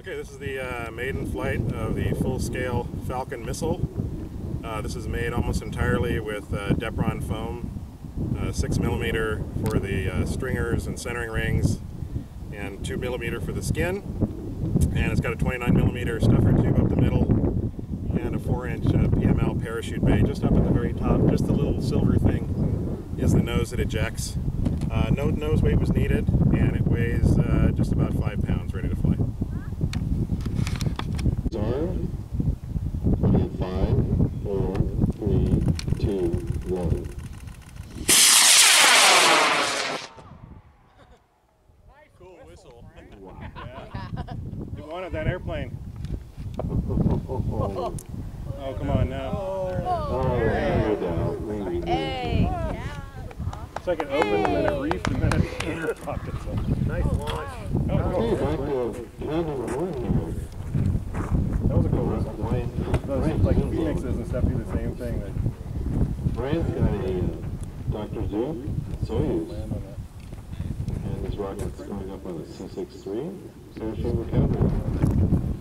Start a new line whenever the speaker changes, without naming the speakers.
Okay, this is the maiden flight of the full-scale Falcon Missile. This is made almost entirely with Depron foam, 6mm for the stringers and centering rings, and 2mm for the skin. And it's got a 29mm stuffer tube up the middle, and a 4-inch PML parachute bay just up at the very top. Just the little silver thing is the nose that ejects. No nose weight was needed, and it weighs just about 5 pounds, ready to fly.
Armed. 5, 4, 3, 2, 1.
Cool whistle.
Wow.
Yeah. You wanted that airplane. Oh, come on now.
Oh, there you go.
Hey!
It's like it opened and then it reefed and then it popped itself. Nice launch.
Okay, back to counting the one.
That was a cool whistle. Those like Phoenixes and stuff do the same thing.
Brian's got a Dr. Zoo Soyuz, and this rocket's going up on a C-63. So we're countdown.